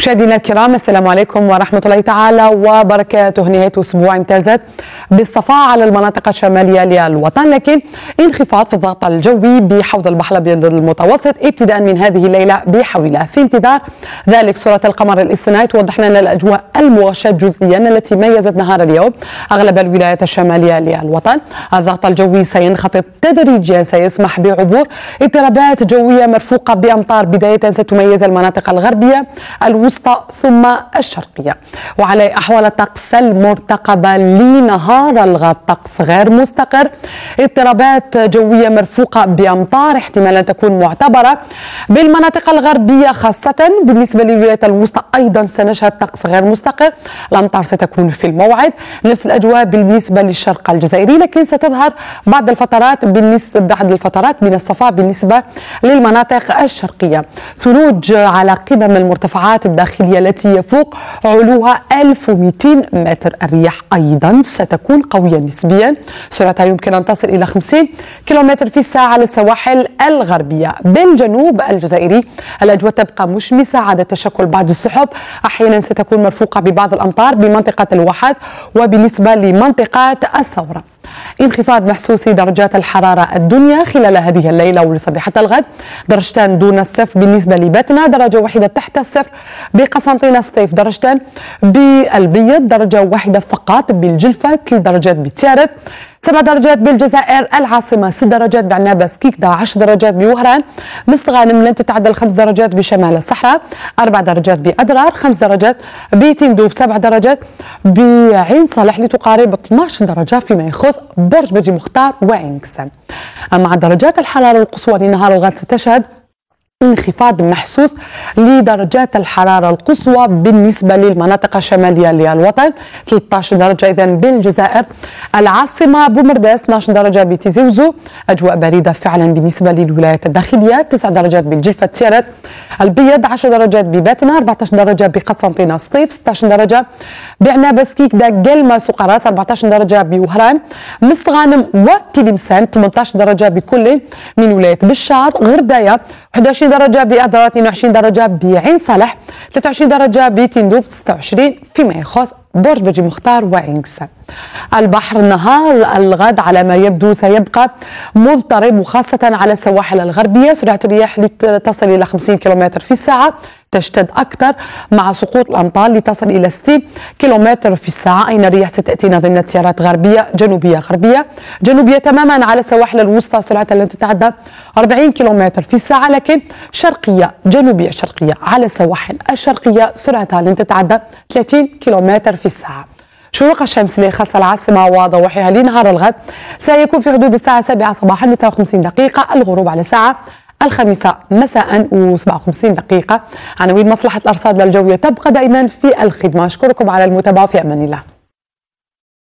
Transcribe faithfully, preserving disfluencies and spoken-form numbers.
مشاهدينا الكرام، السلام عليكم ورحمة الله تعالى وبركاته. نهاية أسبوع امتازت بالصفاء على المناطق الشمالية للوطن، لكن انخفاض في الضغط الجوي بحوض البحر الأبيض المتوسط ابتداء من هذه الليلة بحوله. في انتظار ذلك صورة القمر الاصطناعي توضح لنا الأجواء المغشاة جزئيا التي ميزت نهار اليوم أغلب الولايات الشمالية للوطن. الضغط الجوي سينخفض تدريجيا، سيسمح بعبور اضطرابات جوية مرفوقة بأمطار بداية ستميز المناطق الغربية الوسطى ثم الشرقية. وعلى أحوال الطقس المرتقبة لنهار الغد: طقس غير مستقر، اضطرابات جوية مرفوقة بأمطار احتمال أن تكون معتبرة بالمناطق الغربية خاصة. بالنسبة للولايات الوسطى أيضا سنشهد طقس غير مستقر، الأمطار ستكون في الموعد. نفس الأجواء بالنسبة للشرق الجزائري، لكن ستظهر بعض الفترات بالنسبة بعض الفترات من الصفاء بالنسبة للمناطق الشرقية. ثلوج على قمم المرتفعات الداخلية التي يفوق علوها ألف ومئتين متر. الرياح أيضا ستكون قوية نسبيا، سرعتها يمكن أن تصل إلى خمسين كيلومتر في الساعة على السواحل الغربية. بالجنوب الجزائري الأجواء تبقى مشمسة عدا تشكل بعض السحب، أحيانا ستكون مرفوقة ببعض الأمطار بمنطقة الواحات وبالنسبة لمنطقة الثورة. انخفاض محسوس درجات الحرارة الدنيا خلال هذه الليلة ولصبيحة الغد: درجتان دون الصفر بالنسبة لباتنا، درجة واحدة تحت الصفر بقسنطينة سطيف، درجتان بالبيض، درجة واحدة فقط بالجلفة، ثلاث درجات بتيارت، سبع درجات بالجزائر العاصمة، ست درجات بعنابة سكيكدا، عشر درجات بوهران، مستغانم لن تتعدى الخمس درجات بشمال الصحراء، أربع درجات بأدرار، خمس درجات بتندوف، سبع درجات بعين صالح لتقارب اثنعش درجة فيما يخص برج بجي مختار وعين قسم. مع درجات الحرارة القصوى لنهار الغد ستشهد انخفاض محسوس لدرجات الحرارة القصوى بالنسبة للمناطق الشمالية للوطن، ثلاثة عشر درجة إذا بالجزائر العاصمة بومرداس، اثنعش درجة بتيزي وزو، أجواء باردة فعلا بالنسبة للولايات الداخلية، تسع درجات بالجلفة تسيرت البيض، عشر درجات بباتنا، أربعة عشر درجة بقسنطينة سطيف، ستة عشر درجة بعنابة سكيكدا قلمة سقراس، أربعة عشر درجة بوهران، مستغانم وتلمسان، ثمانية عشر درجة بكل من ولاية بشار، غرداية، واحد وعشرين درجة بأدرار، اثنين وعشرين درجة بعين صالح، ثلاثة وعشرين درجة بتندوف، ستة وعشرين فيما يخص برج بجي مختار وعين قسم. البحر نهار الغد على ما يبدو سيبقى مضطرب، وخاصة على السواحل الغربية سرعة الرياح لتصل إلى خمسين كيلومتر في الساعة، تشتد أكثر مع سقوط الأمطار لتصل إلى ستين كيلومتر في الساعة. أين الرياح ستأتينا ضمن تيارات غربية جنوبية غربية جنوبية تماما على السواحل الوسطى، سرعة لن تتعدى أربعين كيلومتر في الساعة، لكن شرقية جنوبية شرقية على السواحل الشرقية سرعتها لن تتعدى ثلاثين كيلومتر في الساعة. شروق الشمس لخاصة العاصمة وضواحيها لنهار الغد سيكون في حدود الساعة السابعة صباحا وتسعة وخمسين دقيقة، الغروب على الساعة الخامسة مساء وسبعة وخمسين دقيقة. عناوين مصلحة الأرصاد الجوية تبقى دائما في الخدمة. أشكركم على المتابعة، في أمان الله.